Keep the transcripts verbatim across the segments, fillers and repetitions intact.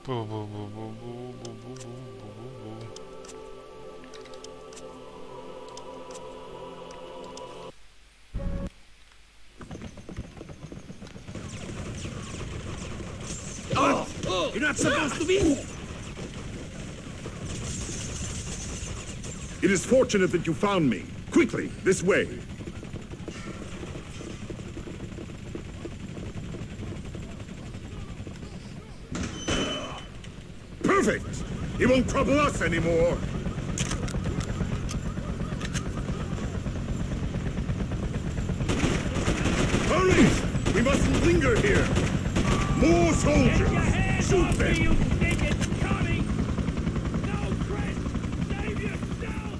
Oh, oh, you're not supposed to be. It is fortunate that you found me. Quickly, this way. Perfect! He won't trouble us anymore. Hurry! We mustn't linger here. More soldiers! Shoot them! You think it's coming? No, Chris! Save yourself!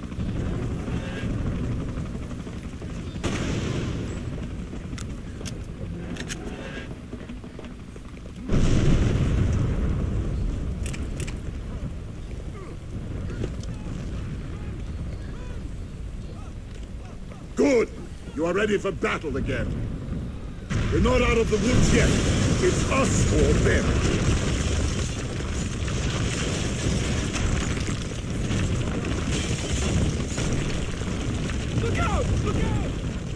Good! You are ready for battle again. We're not out of the woods yet. It's us or them. Look out! Look out!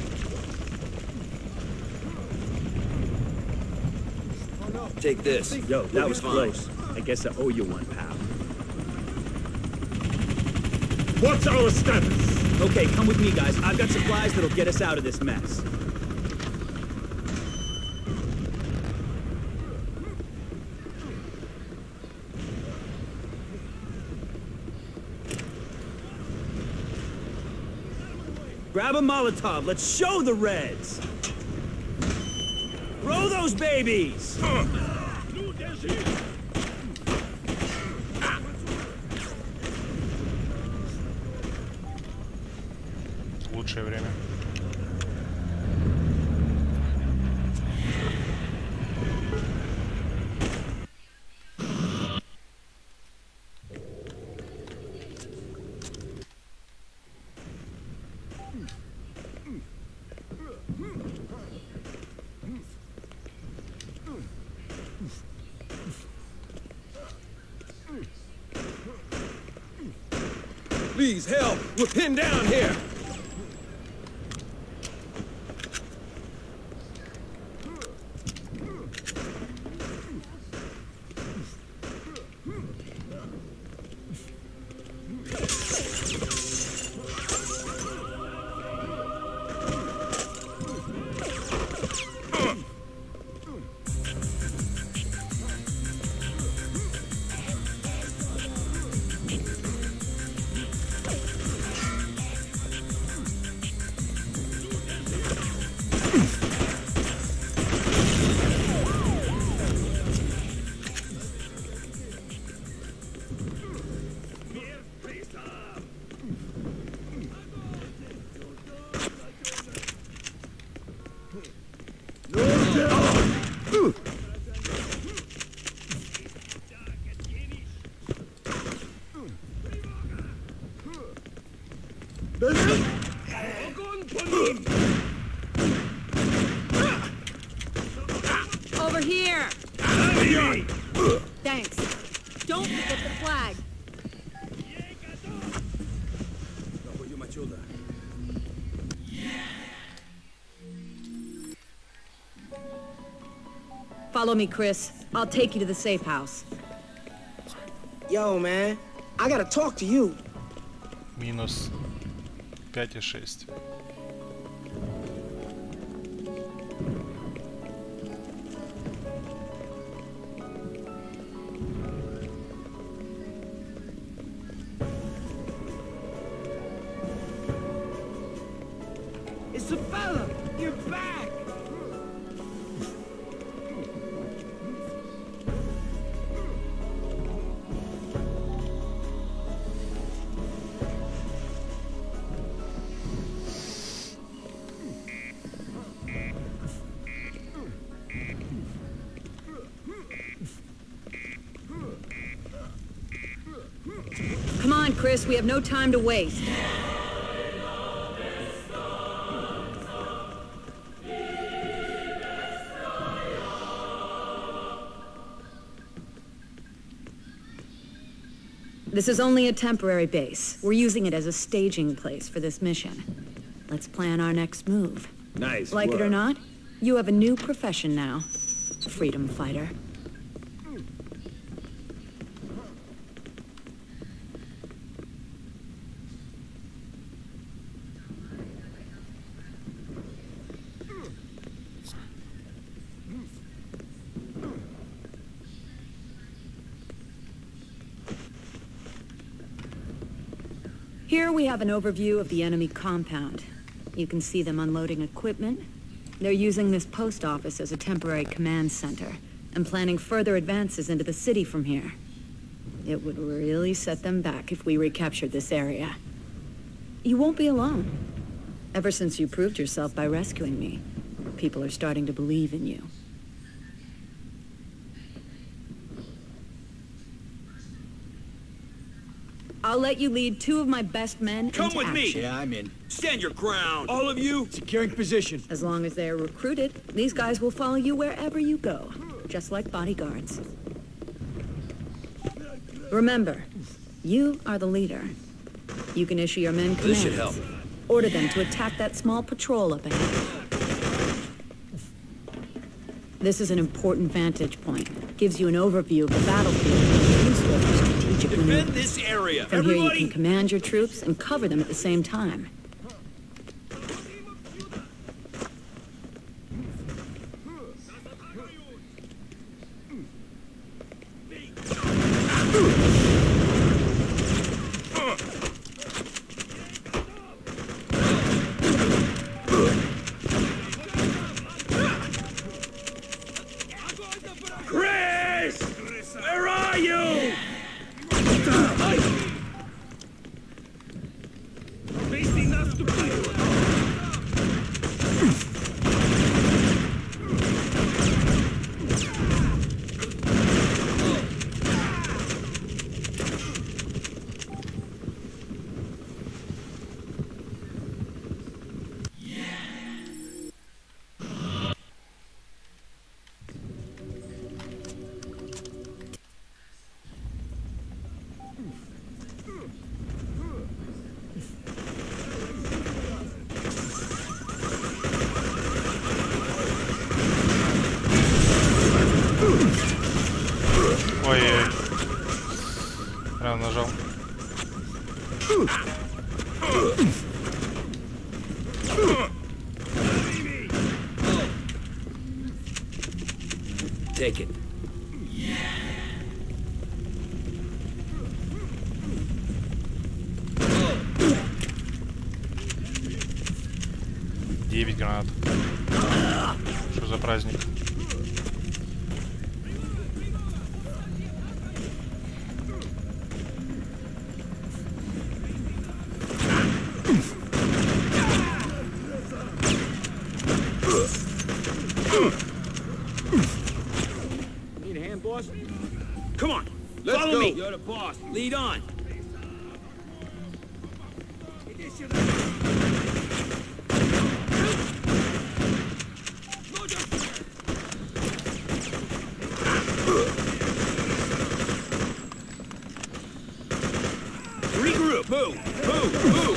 Take this. Yo, that was close. I guess I owe you one, pal. What's our status? Okay, come with me, guys. I've got supplies that'll get us out of this mess. Grab a Molotov. Let's show the Reds. Throw those babies! Лучшее время. Please help! We're pinned down here! Over here! Thanks. Don't forget the flag. Follow me, Chris. I'll take you to the safe house. Yo, man, I gotta talk to you. Минус пять и шесть. Isabella, you're back! Come on, Chris. We have no time to waste. This is only a temporary base. We're using it as a staging place for this mission. Let's plan our next move. Nice Like work. it or not, you have a new profession now. Freedom fighter. Here we have an overview of the enemy compound. You can see them unloading equipment. They're using this post office as a temporary command center and planning further advances into the city from here. It would really set them back if we recaptured this area. You won't be alone. Ever since you proved yourself by rescuing me, people are starting to believe in you. I'll let you lead two of my best men Come into with me. action. Yeah, I'm in. Stand your ground. All of you. Securing position. As long as they are recruited, these guys will follow you wherever you go, just like bodyguards. Remember, you are the leader. You can issue your men commands. This should help. Order them to attack that small patrol up ahead. This is an important vantage point. Gives you an overview of the battlefield and useful for strategic Defend maneuvers. this area. From here you Everybody. can command your troops and cover them at the same time. Chris! Where are you? Facing us to Ой-ой-ой. Прям нажал. Take it. Девять гранат. Что за праздник? Need a hand, boss? Come on. Let's Follow go. me. You're the boss. Lead on. Regroup. Move. Move. Move.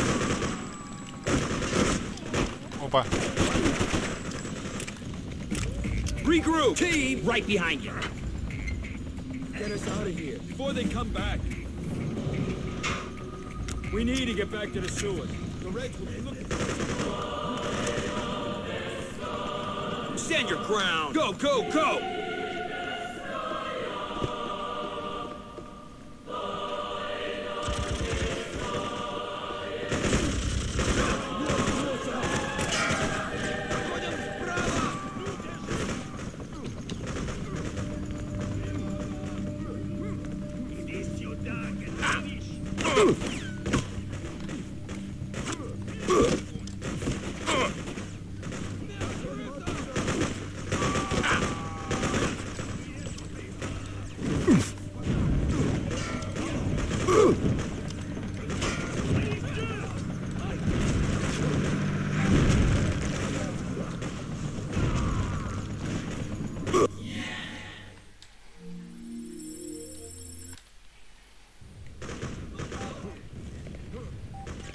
Опа. Regroup. Team, right behind you. Get us out of here before they come back. We need to get back to the sewers. The Reds will be looking for us. Stand your ground. Go, go, go.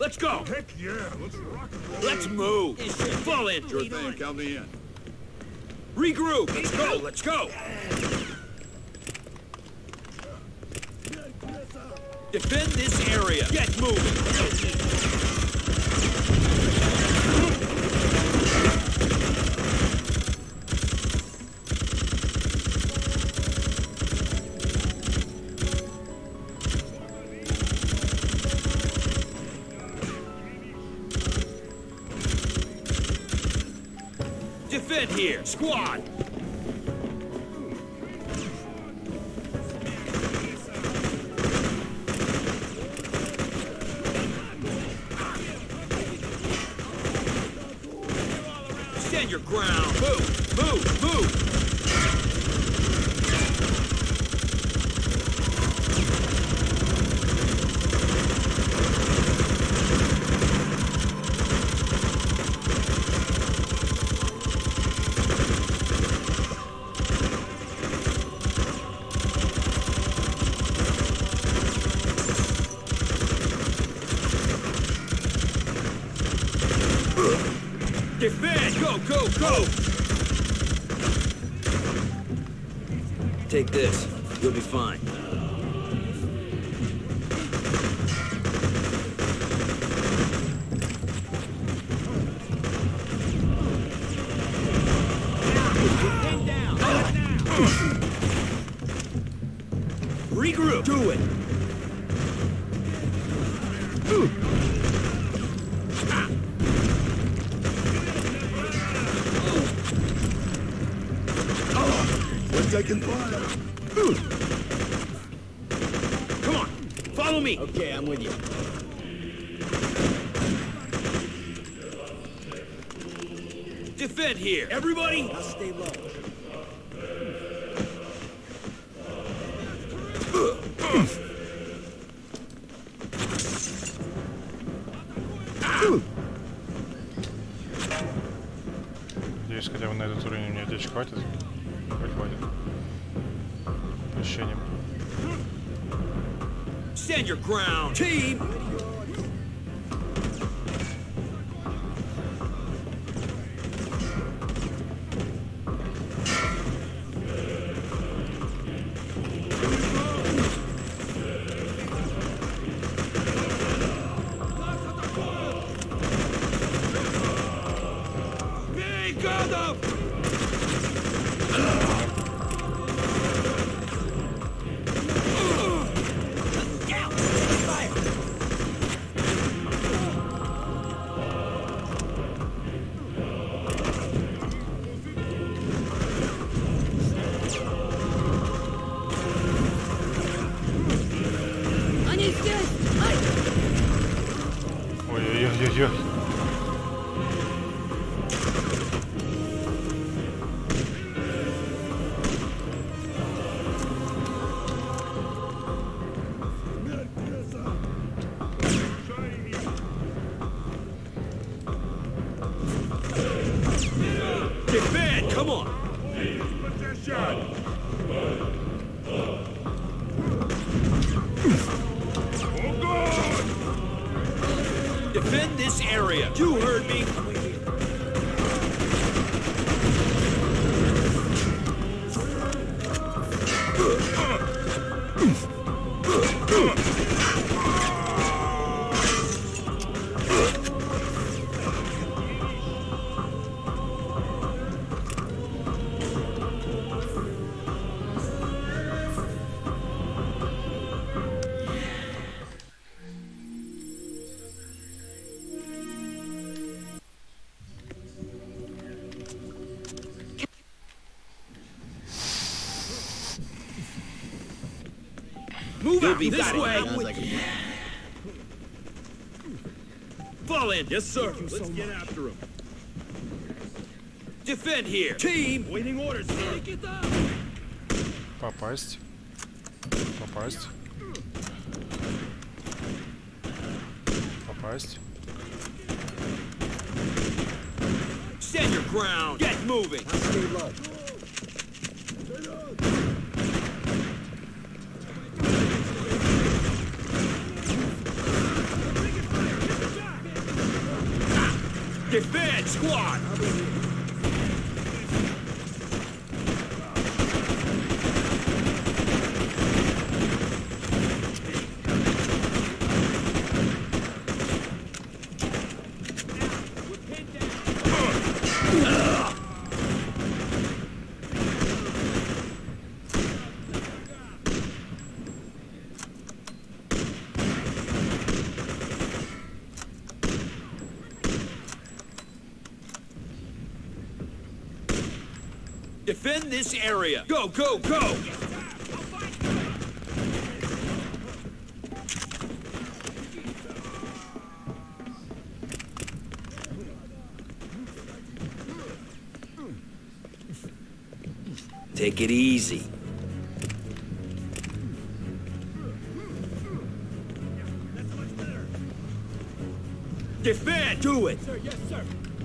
Let's go. Heck yeah, let's rock and roll. Let's move. Fall in. Sure thing, count me in. Regroup. Let's go. Let's go. Defend this area. Get moving. Defend here. Squad. Stand your ground. Move, move, move. Defend! Go, go, go! Take this. You'll be fine. Regroup! Do it! Taking fire. Come on, follow me. Okay, I'm with you. Defend here, everybody. I'll stay low. Надеюсь, хотя бы на этот уровень мне аптечек хватит. Хоть хватит. По ощущениям. Stand your ground, team. Hey, got them! Ой-ой-ой-ой-ой. Defend, come on! Defend this area. You heard me. Move out this way. Like a... Fall in. Yes, sir. Let's so get much. after him. Defend here. Team. Waiting orders, sir. Попасть. Попасть. Попасть. Stand your ground. Get moving. I'll stay low. Defend, squad! Defend this area! Go, go, go! Take it easy. Defend! Do it! Sir, yes, sir.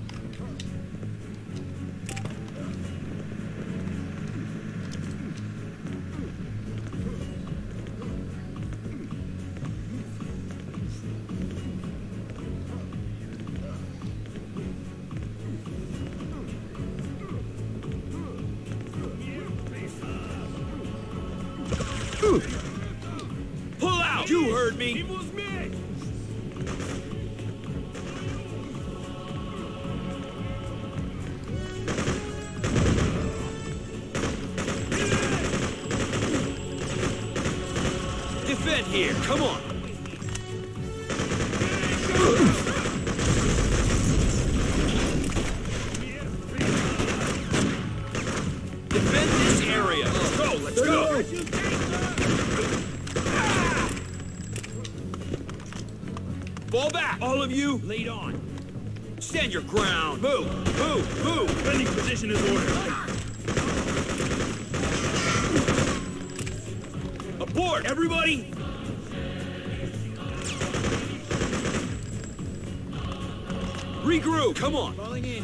Pull out! You heard me! It was me! Defend here! Come on! Defend this area! Let's go! Let's go! Fall back! All of you, lead on! Stand your ground! Move! Move! Move! Defending position is ordered. Abort, everybody! Regroup! Come on! Falling in.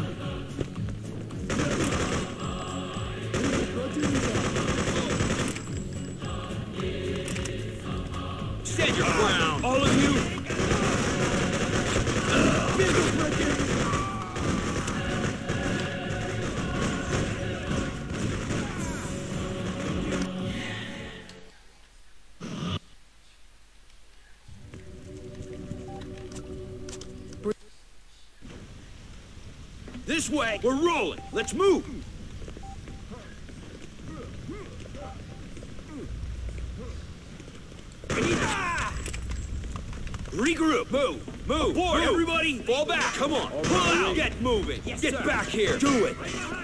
Stand your ground! All of you! This way! We're rolling! Let's move! Regroup! Move! Move! Aboard, move. Everybody! Fall back! Come on! All Pull right. out! Get moving! Yes, Get sir. back here! Do it!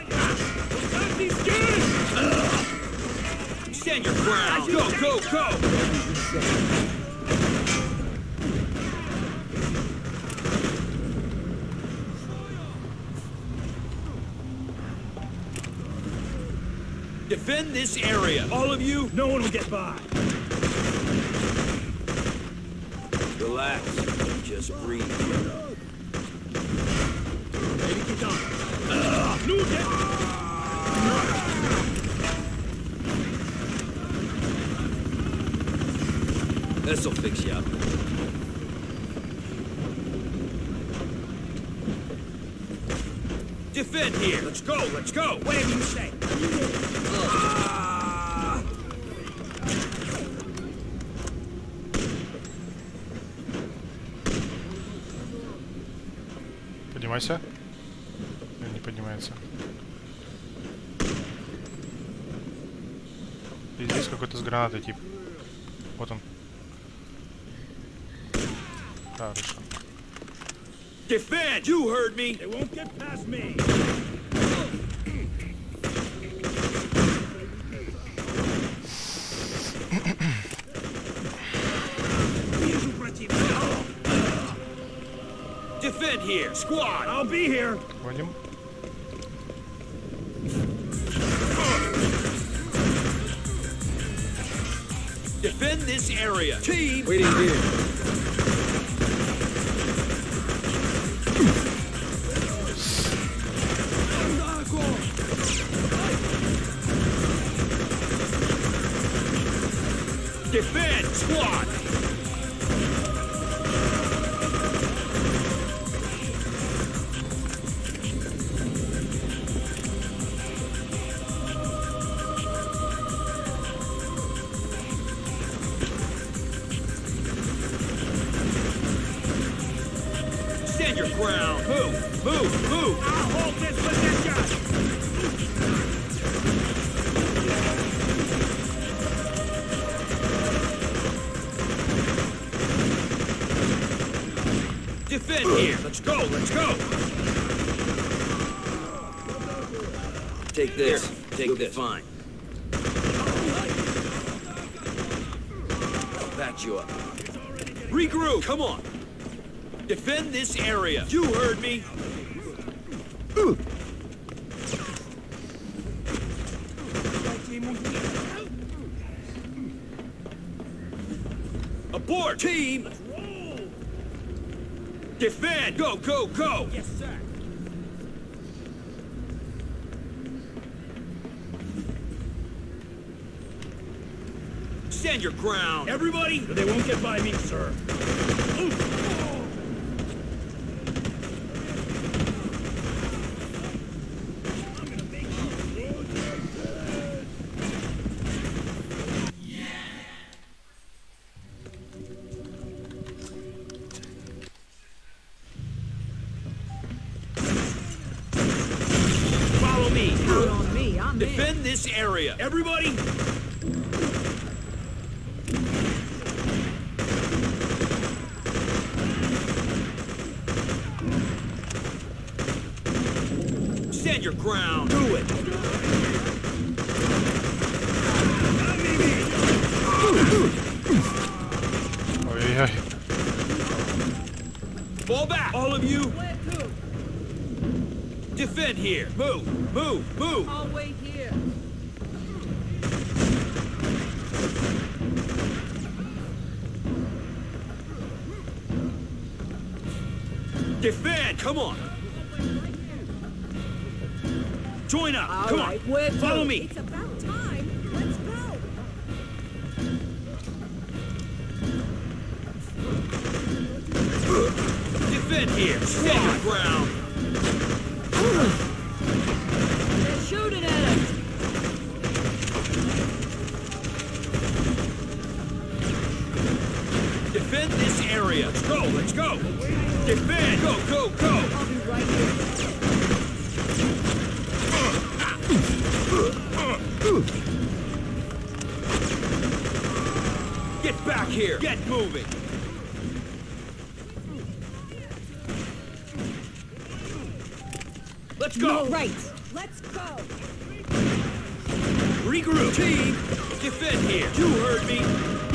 Stand your ground! Go, go, go! Defend this area! All of you! No one will get by. Relax. Just breathe. Ready to go. Uh, move it! This'll fix you up. Defend here! Let's go! Let's go! Whatever you say! Ah! Поднимайся. Не поднимается. И здесь какой-то с гранатой тип. Вот он. Хорошо. Defend! You heard me! They won't get past me! Defend here! Squad! I'll be here! Вводим. Defend this area! Team! Waiting here! Defend! Squad! your ground. Move, move, move. I'll hold this position! Defend here. Let's go, let's go. Take this. Take You'll this. Fine. I'll back you up. Regroup. Come on. Defend this area. You heard me. Abort, team. Defend. Go, go, go. Yes, sir. Stand your ground. Everybody. They won't get by me, sir. Follow me. Count on me, I'm in. Defend this area. Everybody. Stand your ground. Do it. Oj, oj. Fall back. All of you. Defend here. Move, move, move. I'll wait here. Defend. Come on. Join up. All Come right, on. where to? Follow me. It's about time. Let's go. Defend here. Stand your ground. They're shooting at us. Defend this area. Let's go. Let's go. Defend. Go, go, go. I'll be right here. Get back here. Get moving. Let's go. No, right. Let's go. Regroup. Team, defend here. You heard me.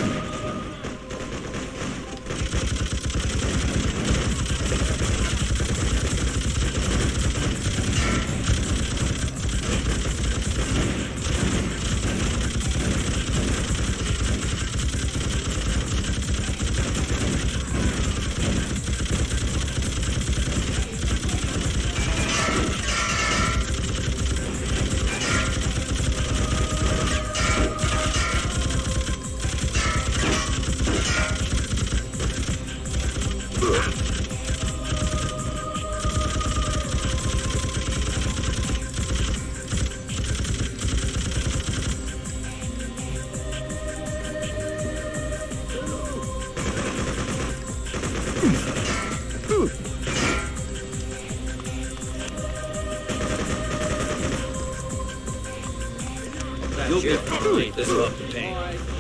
You'll get complete this up the pain.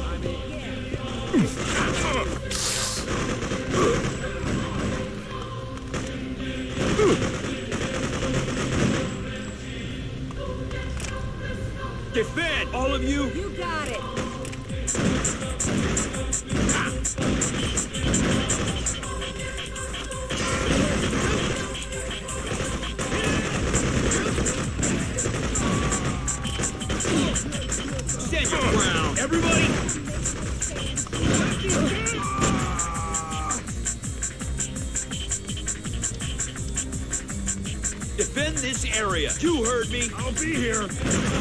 Defend, all of you. You got it. Stand your ground, everybody. Defend this area. You heard me. I'll be here.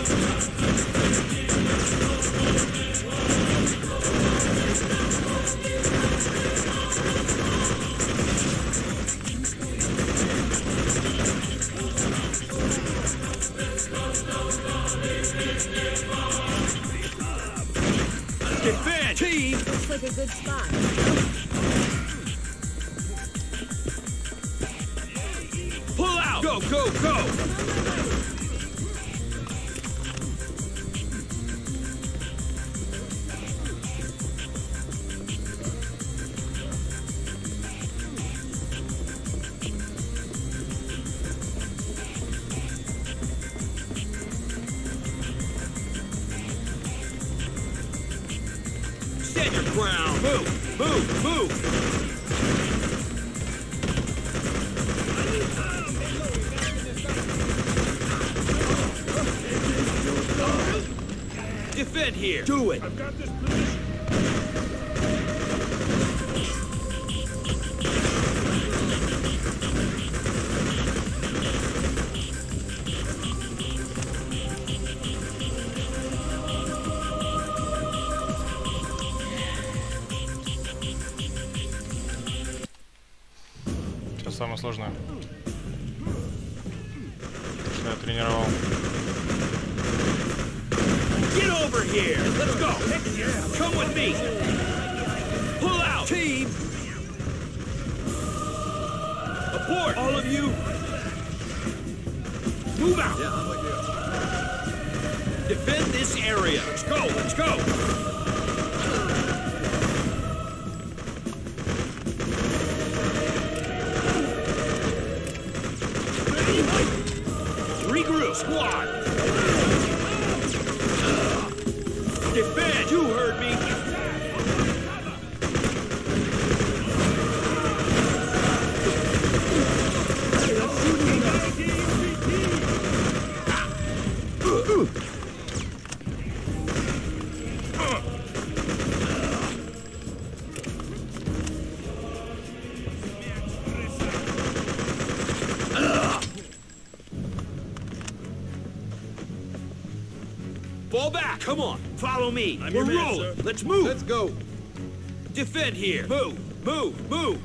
Defend, team. Looks like a good spot. out! Go, go, go! Stand your ground! Move! Move! Move! Defend here! Do it! I've got this position. Сейчас самое сложное. Что я тренировал. Get over here! Let's go! Come with me! Pull out! Team! Abort! All of you! Move out! Yeah, I'm with you. Defend this area! Let's go! Let's go! Regroup! Squad! Defend! You heard me! Fall back! Come on! Follow me! I'm We're your man, rolling! sir. Let's move! Let's go. Defend here! Move! Move! Move!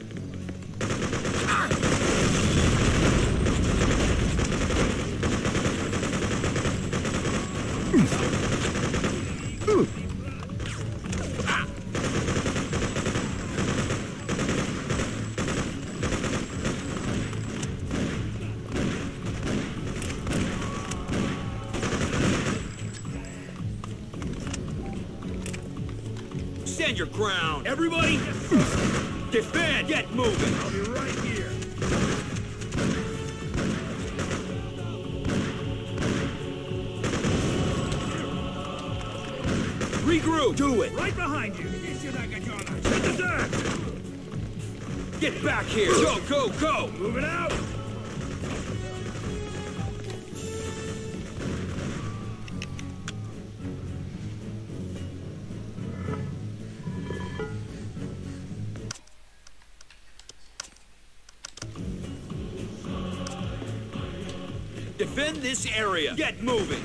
Stand your ground! Everybody! Defend! Get moving! I'll be right here. Regroup! Do it! Right behind you. Hit the dirt. Get back here! Go, go, go! Moving out. Defend this area! Get moving!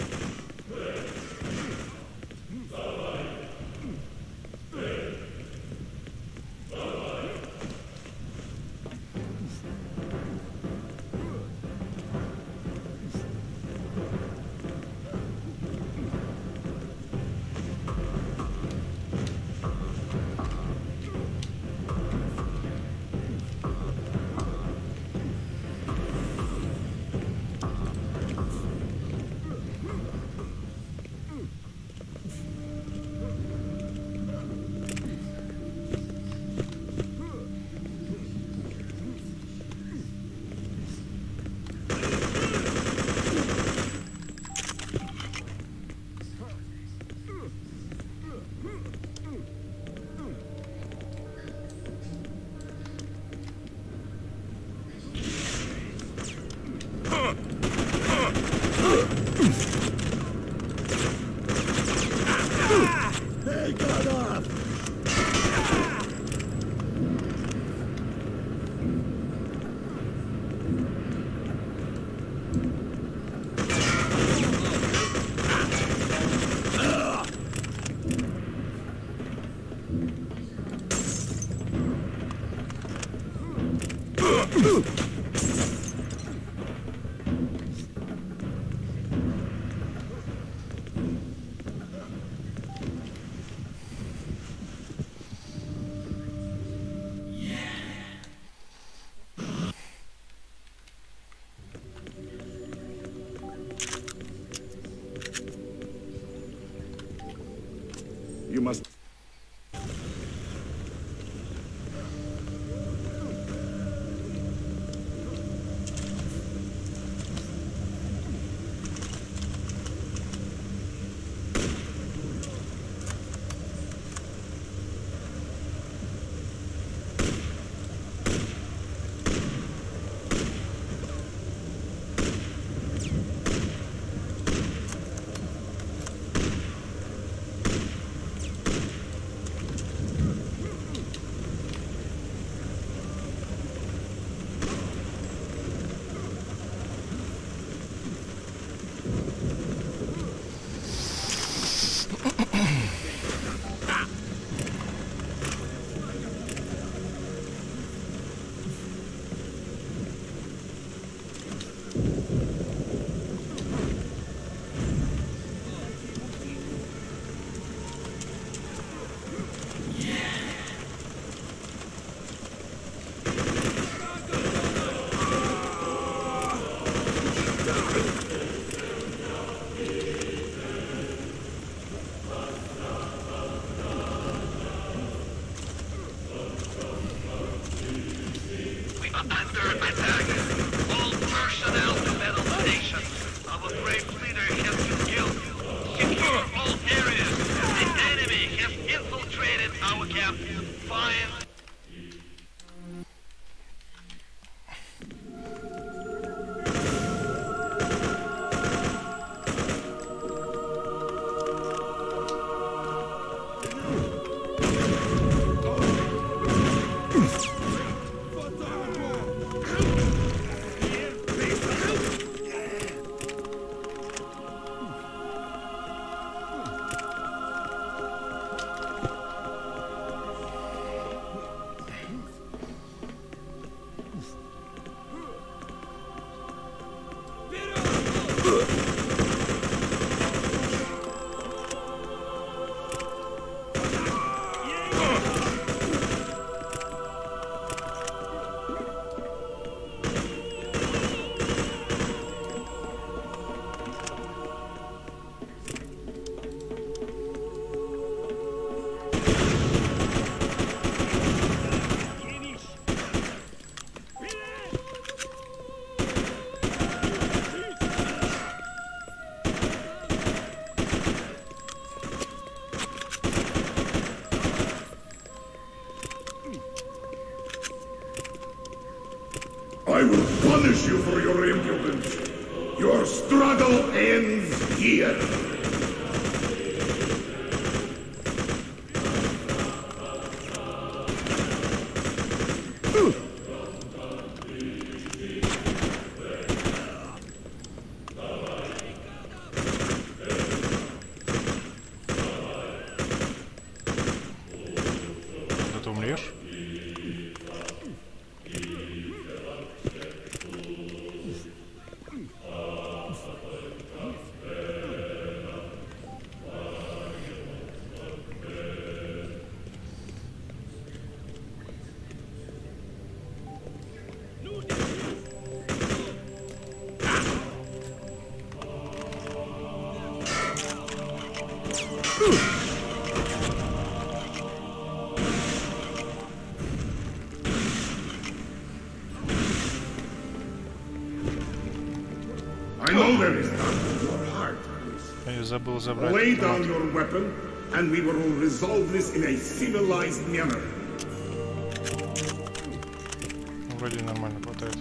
They got off! You must... I will punish you for your impudence. Your struggle ends here. Dat умрешь? I know there is none in your heart. Я забыл забрать. Lay down your weapon, and we will resolve this in a civilized manner. Вроде нормально хватает.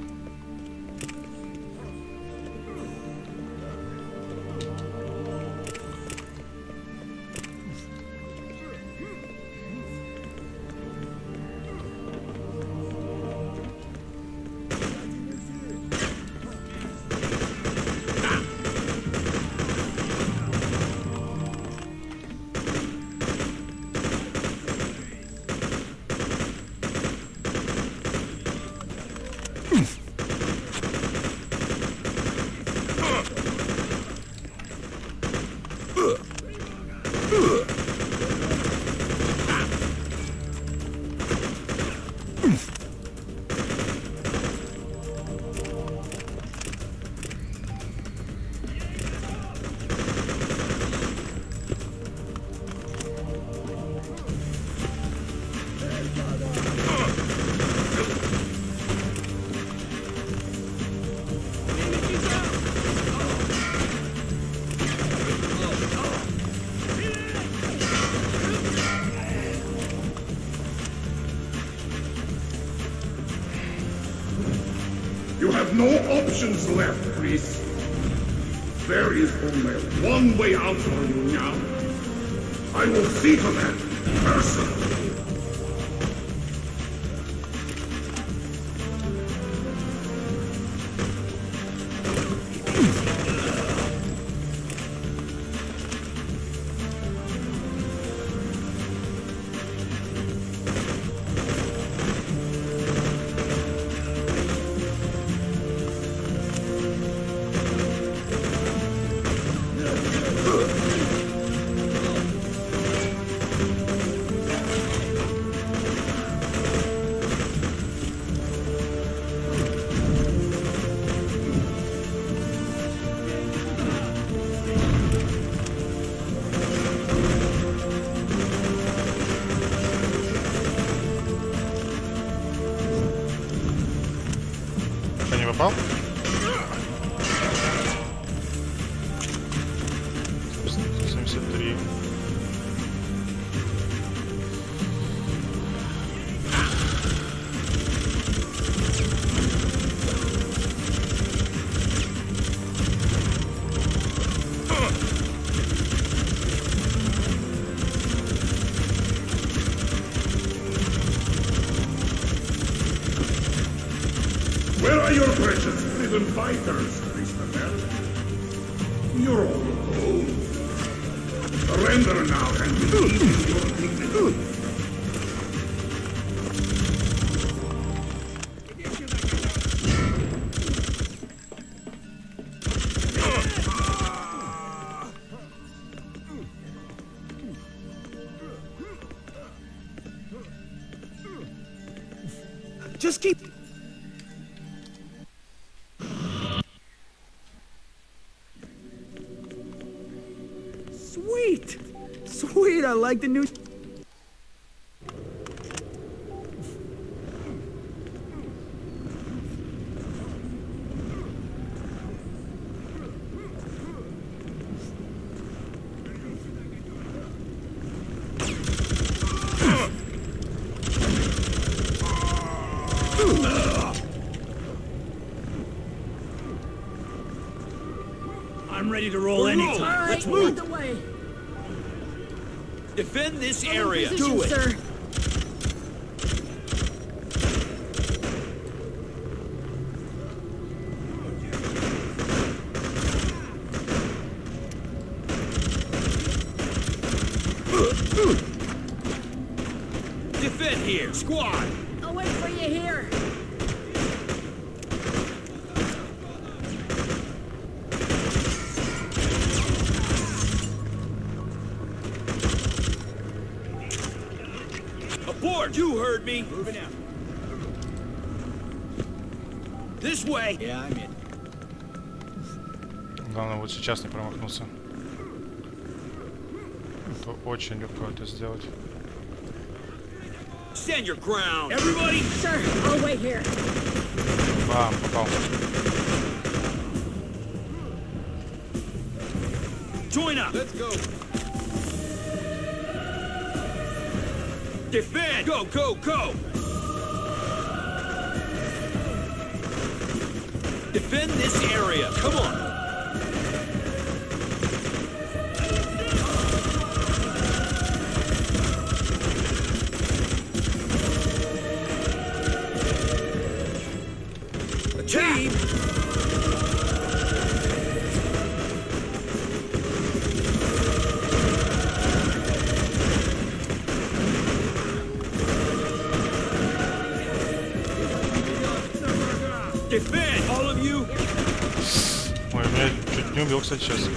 Hmm. no options left, Chris. There is only one way out for you now. I will see to that personally. Попал? семьдесят три. Where are your precious freedom fighters, Christopher? You're all alone. Surrender now and release your dignity. Just keep... Sweet! Sweet, I like the new... I'm ready to roll anytime. Let's Lead move. the way. Defend this I'm in area. position, Do it. sir. Defend here, squad. I'll wait for you here. Abort! You heard me. Moving out. This way. Yeah, I'm in. Главное вот сейчас не промахнуться. То очень легко это сделать. Stand your ground. Everybody. Sir, I'll wait here. Бам, попал. Join up. Let's go. Defend. Go, go, go. Defend this area. Come on. Team! Defend, all of you! Ой, меня чуть не убил, кстати, сейчас.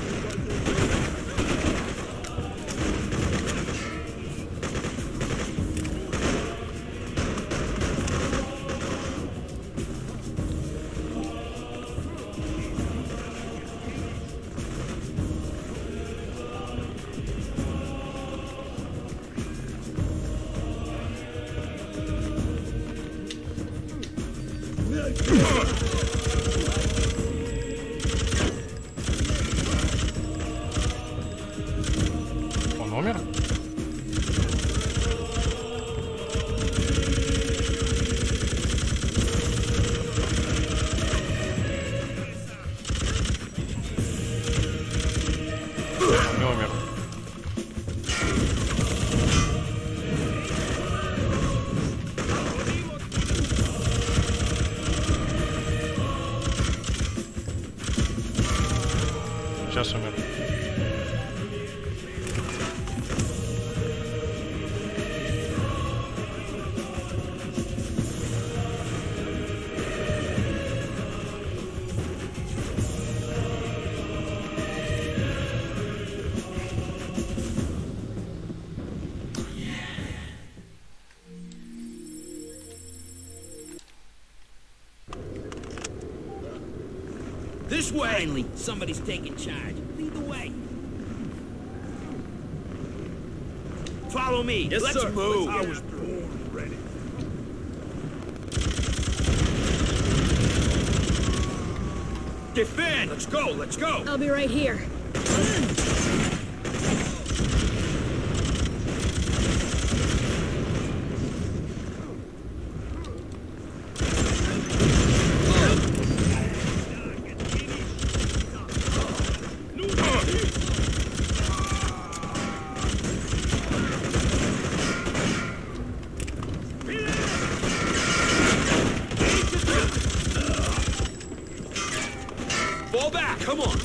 Он умер? сейчас умер. This way! Finally, somebody's taking charge. Lead the way. Follow me. Yes, Let's sir. move. I was born ready. Defend! Let's go, let's go! I'll be right here. Fall back, come on!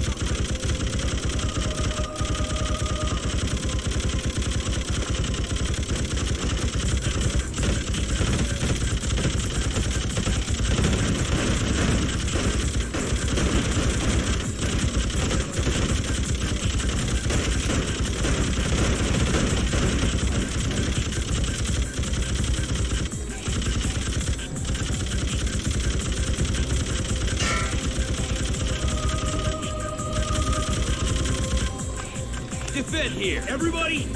Defend here, everybody!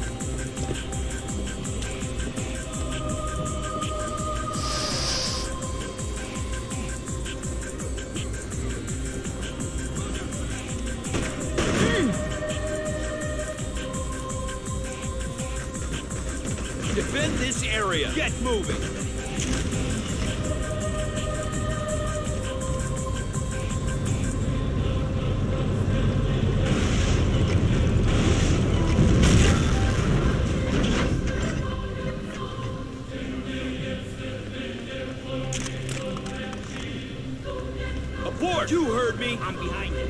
Defend this area! Get moving! Abort! You heard me! I'm behind it.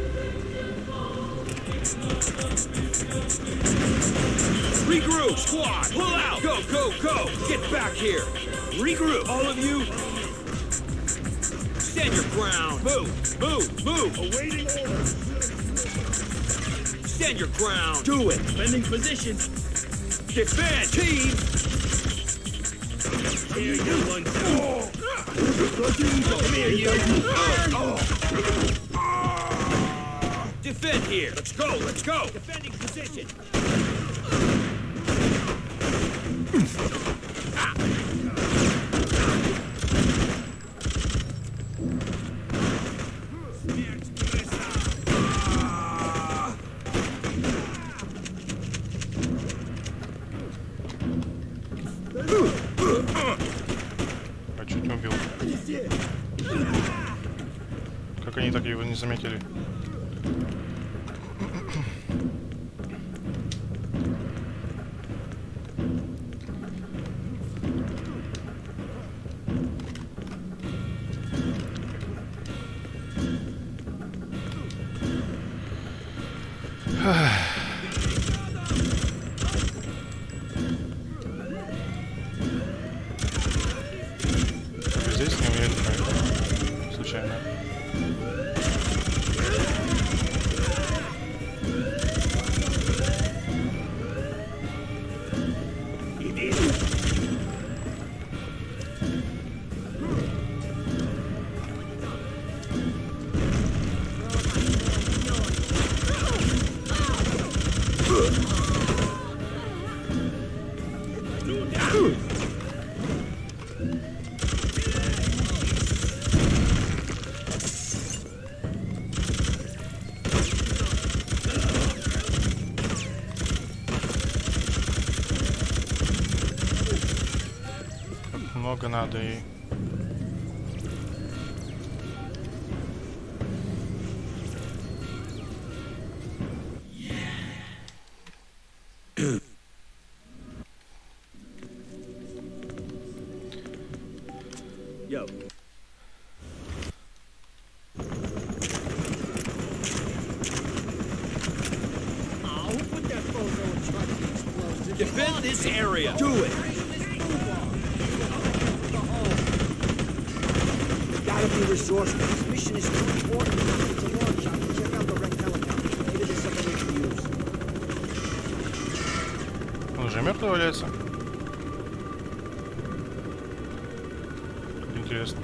Regroup! Squad! Pull out! Go, go, go! Get back here! Regroup! All of you! Stand your ground! Move! Move! Move! Awaiting orders! Stand your ground! Do it! Defending position! Defend! Team! Here you one! Oh. Come here, you! Defend here! Let's go! Let's go! Defending position! Ah. А чуть не убил. Как они так его не заметили? Здесь не умеют, случайно. Много надо и... Yo. Defend this area. Do it. Gotta be resourceful. This mission is too important. It's a long shot. Check out the wrecked helicopter. Maybe there's something we can use. Он уже мертвый валяется? Интересно.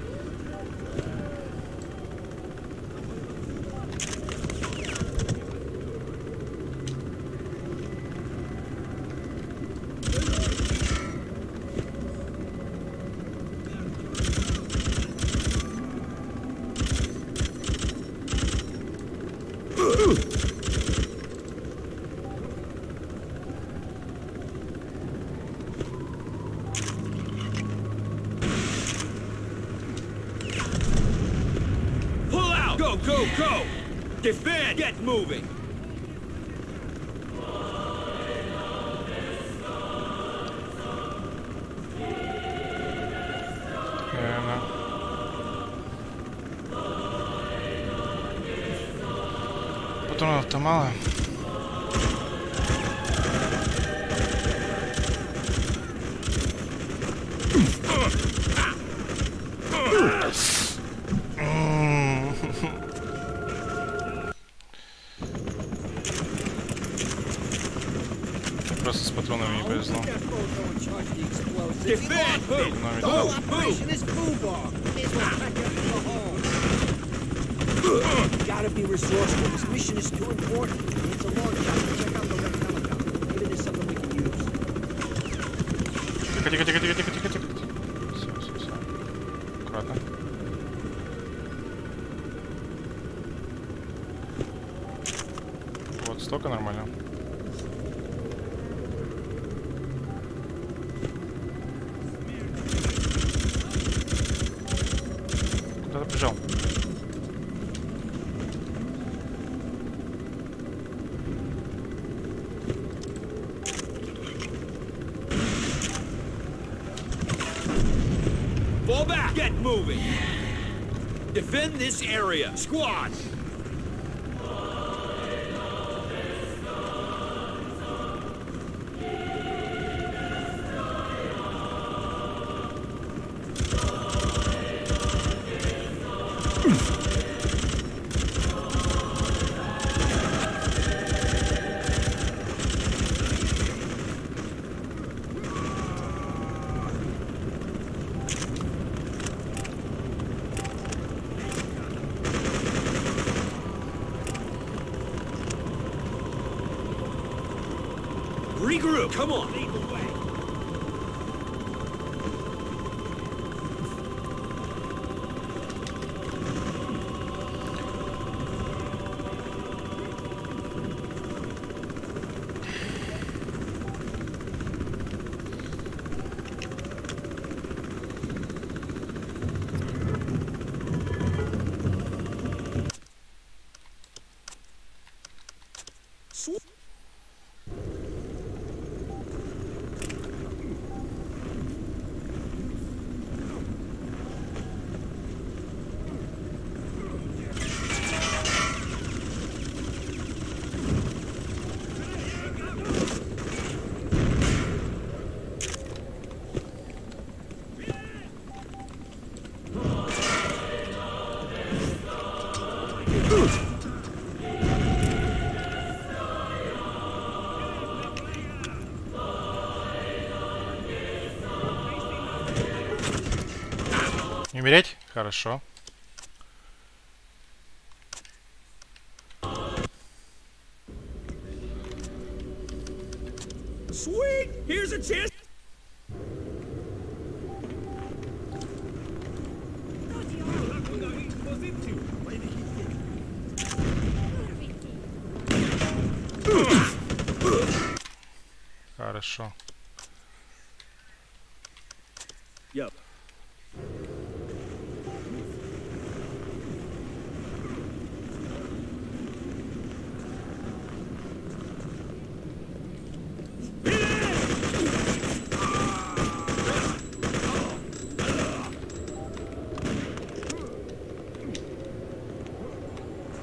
Go, go, go! Defend! Get moving! Наверное. Патронов-то мало. Просто с патронами не повезло. Defend! Move! Но The whole видно. operation is foolball. May as well pack up and go home. Gotta be resourceful. This mission is too important. It's a long shot. Check out the wrecked helicopter. Maybe there's something we can use. Тихо, тихо, тихо, тихо, тихо, тихо, тихо. Все, все, все. Аккуратно. Вот, столько нормально. Куда ты побежал? Fall back! Get moving! Defend this area! Squad! Regroup! Come on! Lead the way! Не умереть? Хорошо. Sweet! Here's a chance! Хорошо. Yep.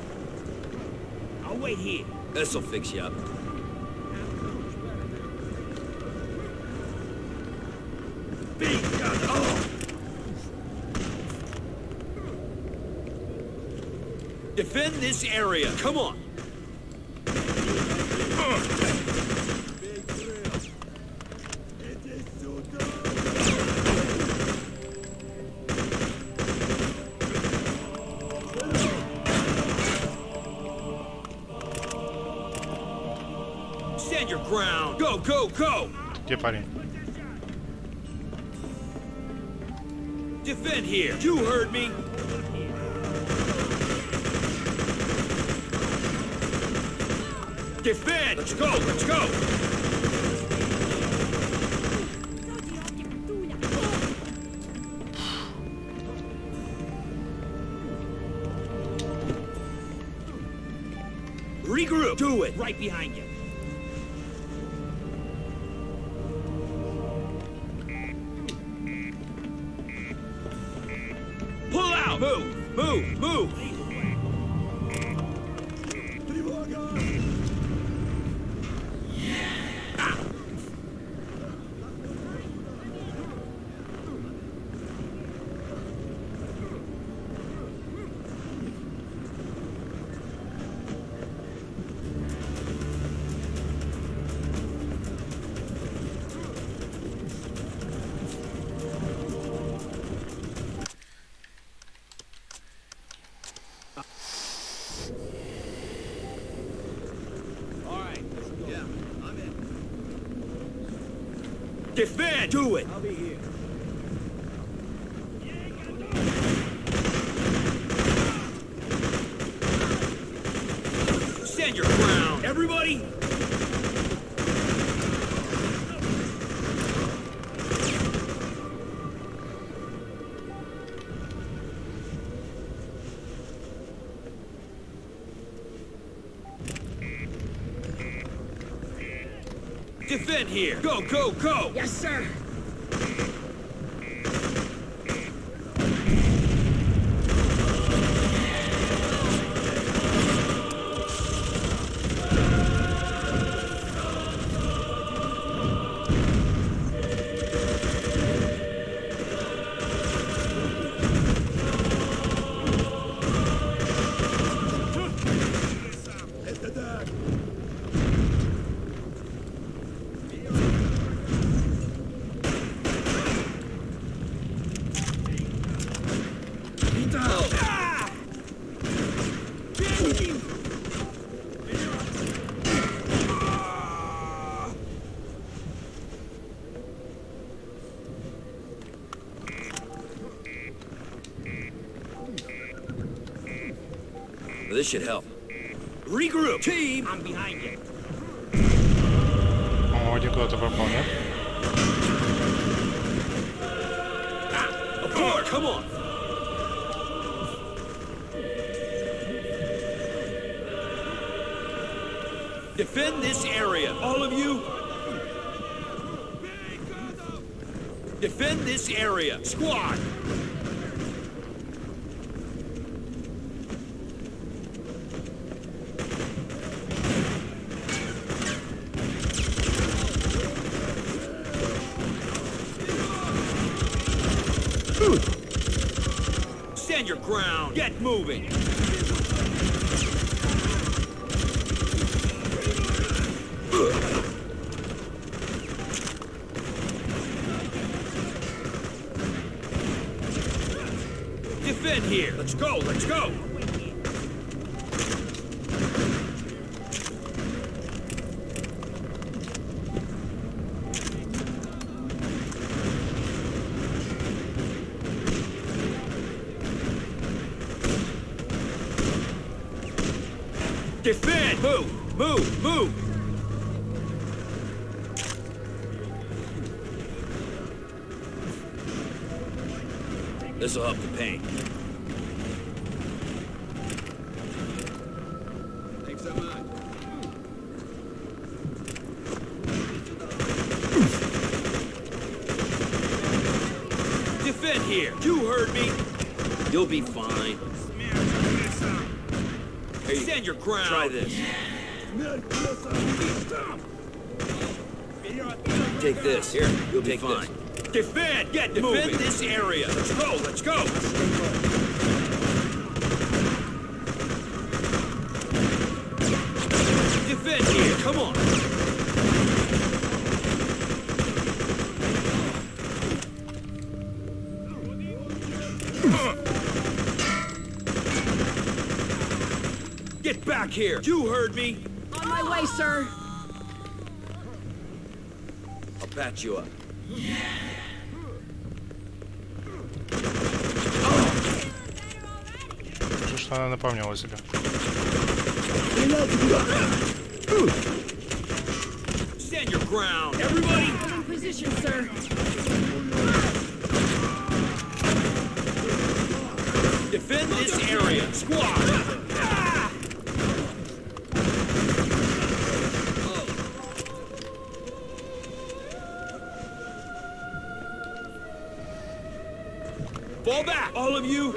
I'll wait here. This'll fix you up. Defend this area. Come on. Stand your ground. Go, go, go. Где парень? Defend here. You heard me. Defend! Let's go! Let's go! Regroup! Do it! Right behind you. Pull out! Move! Move! Move! Defend! Do it! I'll be here. Stand your ground, everybody! Defend here! Go, go, go! Yes, sir! This should help. Regroup! Team! I'm behind you. О, один куда-то пропал, нет? Ah, aboard! Come on! Defend this area, all of you! Defend this area, squad! Stand your ground. Get moving. Defend here. Let's go. Let's go. Defend! Move! Move! Move! This'll help the pain. Thanks so much. Defend here! You heard me! You'll be fine. Hey, stand your ground. Try this. Take this. Here, you'll be fine. Defend! Get Defend moving. This area! Let's go! Let's go! Defend here! Come on! Get back here! You heard me! On my way, sir! I'll patch you up. Что она напомнила себе. Stand your ground, everybody! In position, sir. Defend this area, squad! Fall back, all of you!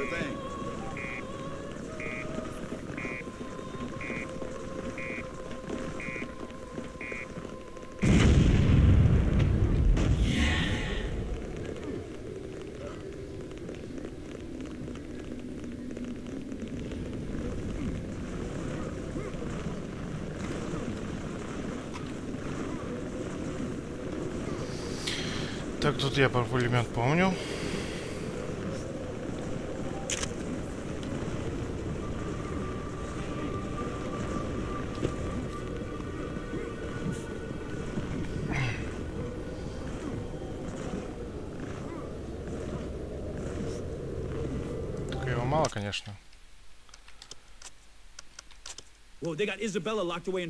Так, тут я про пулемет помню. Только его мало, конечно. Whoa, they got Isabella locked away in...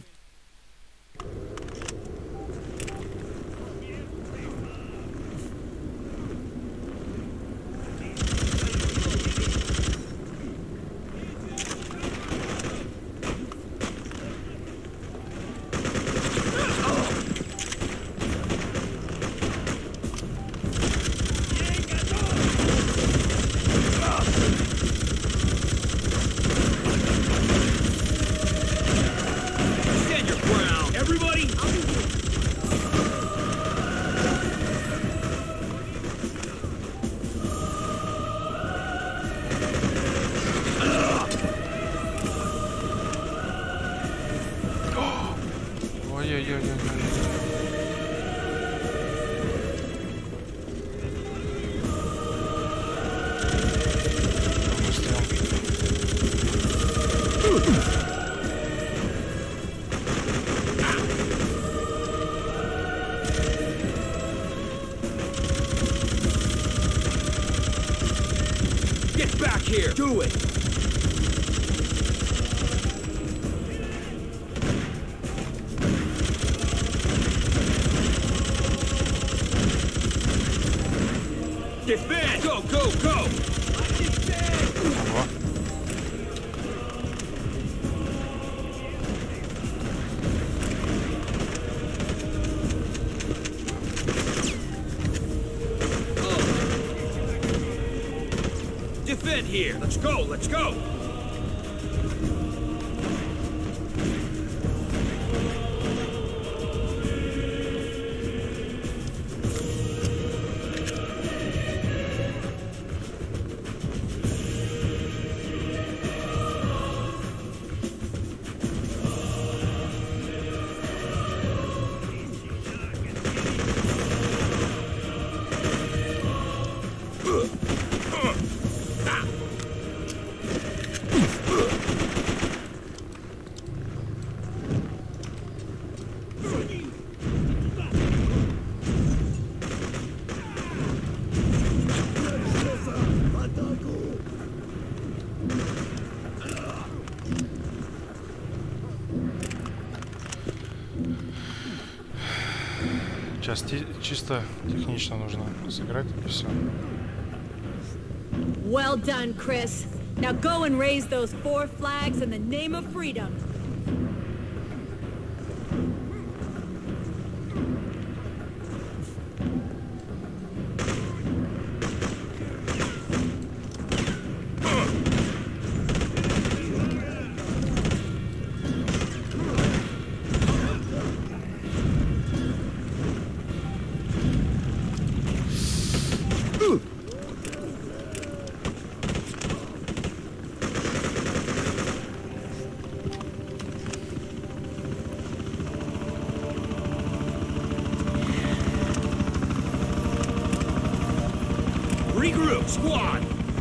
Get back here! Do it! Defend! Go, go, go! Defend here! Let's go, let's go! Сейчас чисто технично нужно сыграть и все. Well done, Chris. Now go and raise those four flags in the name of freedom. through, squad!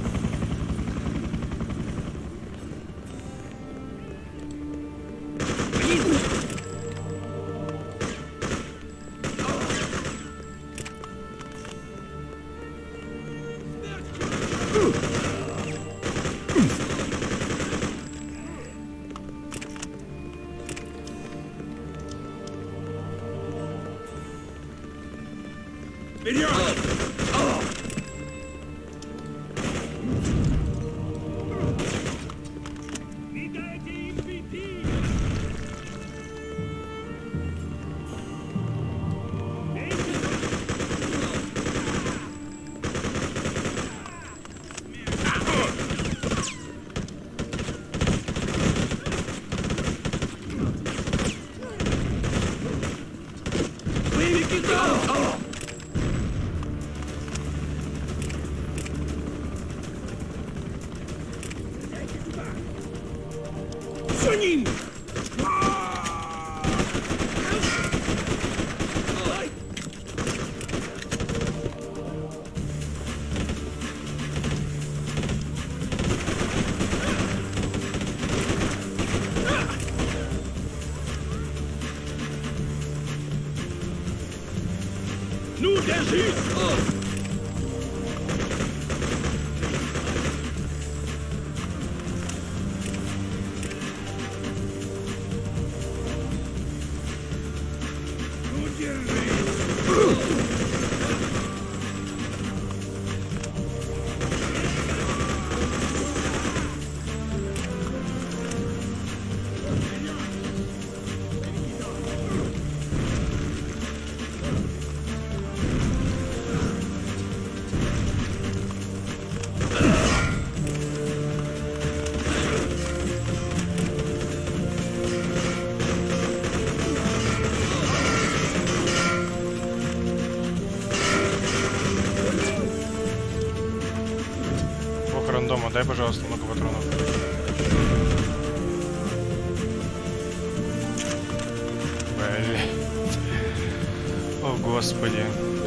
Ну, держись! Ну, держись! Бог рандома, дай, пожалуйста, много патронов. Блин. О, господи.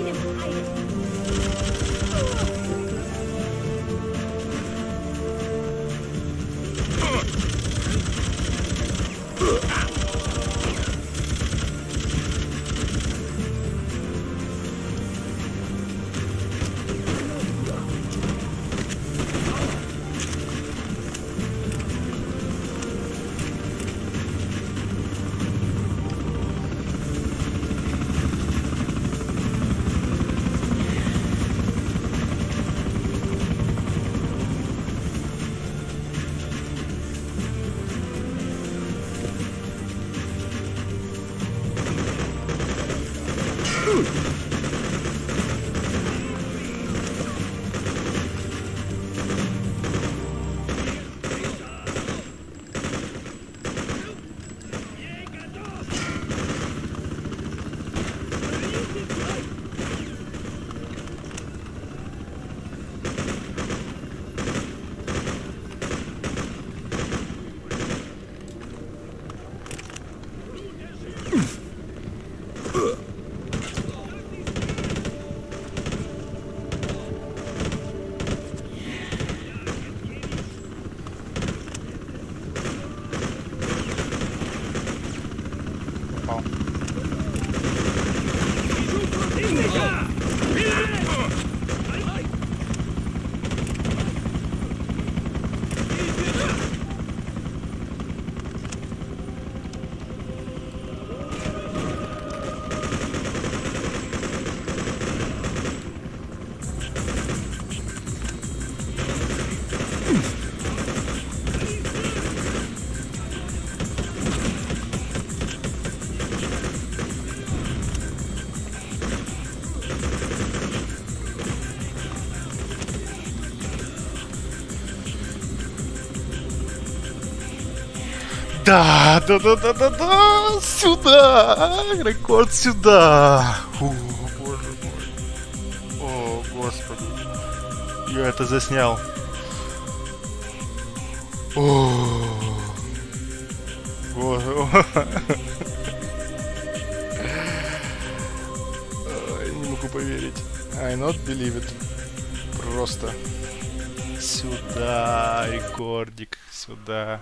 Да, да, да, да, да, да, сюда, рекорд сюда. Фу, боже мой. О, господи. Я это заснял. О, боже. Я не могу поверить. I not believe it. Просто сюда, рекордик, сюда.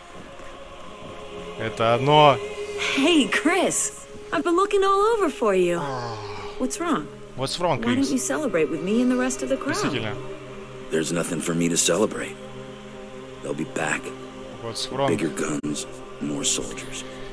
Это оно. Hey, Chris. I've been looking all over for you. What's wrong? What's wrong, Why don't Chris? you celebrate with me and the rest of the crowd? Действительно. There's nothing for me to celebrate. They'll be back. What's wrong? Bigger guns, more soldiers.